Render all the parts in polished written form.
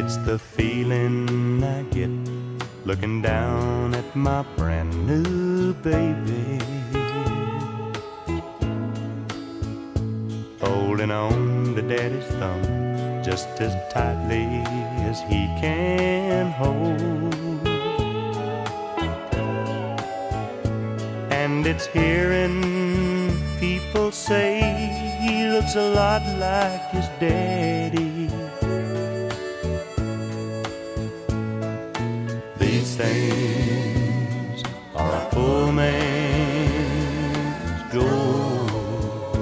It's the feeling I get looking down at my brand new baby, holding on to daddy's thumb just as tightly as he can hold. And it's hearing people say he looks a lot like his daddy. These things are a poor man's gold.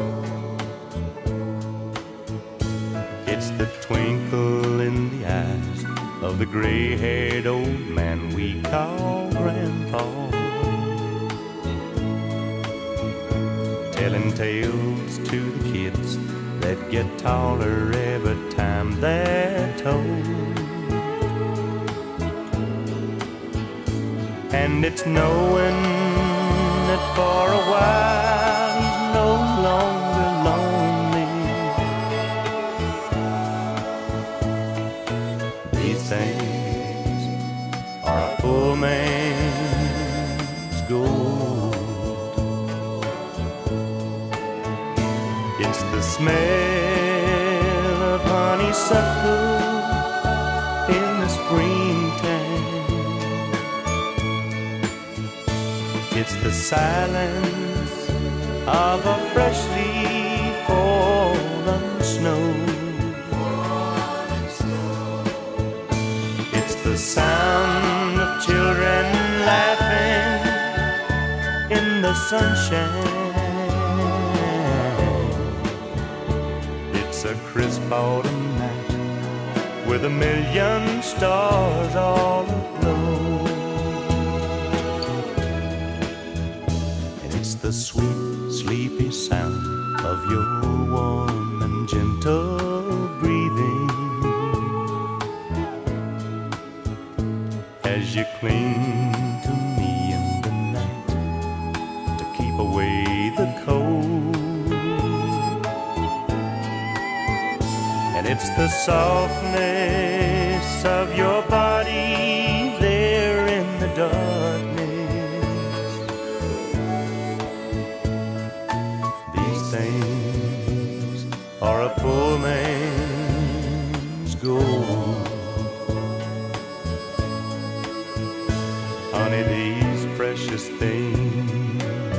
It's the twinkle in the eyes of the gray-haired old man we call Grandpa, telling tales to the kids that get taller every time they're told. And it's knowing that for a while he's no longer lonely. These things are a poor man's gold. It's the smell of honeysuckle in the springtime. It's the silence of a freshly fallen snow. It's the sound of children laughing in the sunshine. It's a crisp autumn night with a million stars all aglow. It's the sweet, sleepy sound of your warm and gentle breathing as you cling to me in the night to keep away the cold. And it's the softness of your body there in the darkness. Things are a poor man's gold. Honey, these precious things